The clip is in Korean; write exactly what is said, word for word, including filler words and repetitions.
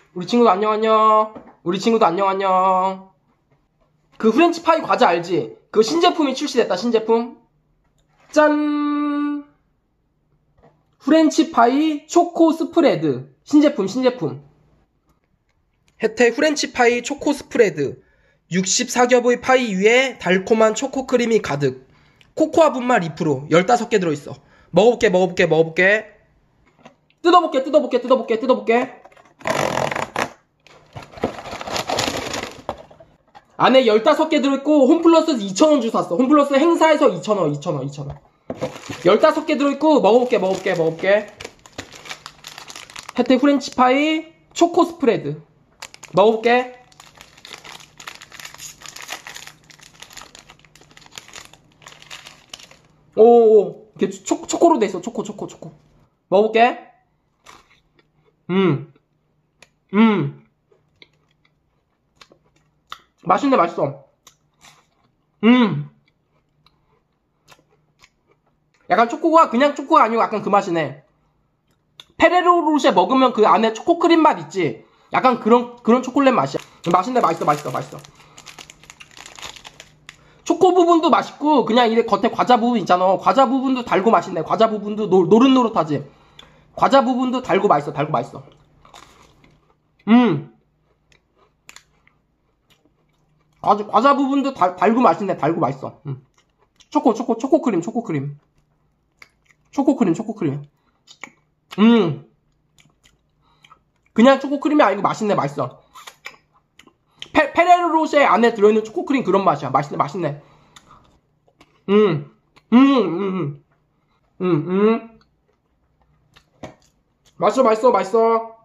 우리 친구도 안녕 안녕. 우리 친구도 안녕 안녕. 그 프렌치파이 과자 알지? 그 신제품이 출시됐다. 신제품. 짠. 프렌치파이 초코 스프레드. 신제품 신제품. 혜태 프렌치파이 초코 스프레드. 육십사 겹의 파이 위에 달콤한 초코크림이 가득. 코코아 분말 이 퍼센트. 열다섯 개 들어있어. 먹어볼게 먹어볼게 먹어볼게. 뜯어볼게 뜯어볼게 뜯어볼게 뜯어볼게. 안에 열다섯 개 들어있고 홈플러스 이천 원 주고 샀어. 홈플러스 행사에서 이천 원 이천 원 이천 원. 열다섯 개 들어있고 먹어볼게 먹어볼게 먹어볼게. 혜태 프렌치파이 초코 스프레드. 먹어볼게. 오오오. 이렇게 초, 초코로 돼있어. 초코 초코 초코. 먹어볼게. 음. 음. 맛있네 맛있어. 음. 약간 초코가 그냥 초코가 아니고 약간 그 맛이네. 페레로로쉐 먹으면 그 안에 초코크림 맛 있지? 약간 그런 그런 초콜릿 맛이야. 맛있네 맛있어 맛있어 맛있어. 초코 부분도 맛있고 그냥 이 겉에 과자 부분 있잖아. 과자 부분도 달고 맛있네. 과자 부분도 노, 노릇노릇하지. 과자 부분도 달고 맛있어. 달고 맛있어. 음. 과자, 과자 부분도 달, 달고 맛있네. 달고 맛있어. 음. 초코 초코 초코크림 초코크림 초코크림 초코크림. 음. 그냥 초코크림이 아니고 맛있네 맛있어. 페, 페레로로쉐 안에 들어있는 초코크림 그런 맛이야. 맛있네 맛있네. 음. 음, 음, 음. 음, 음. 맛있어 맛있어 맛있어.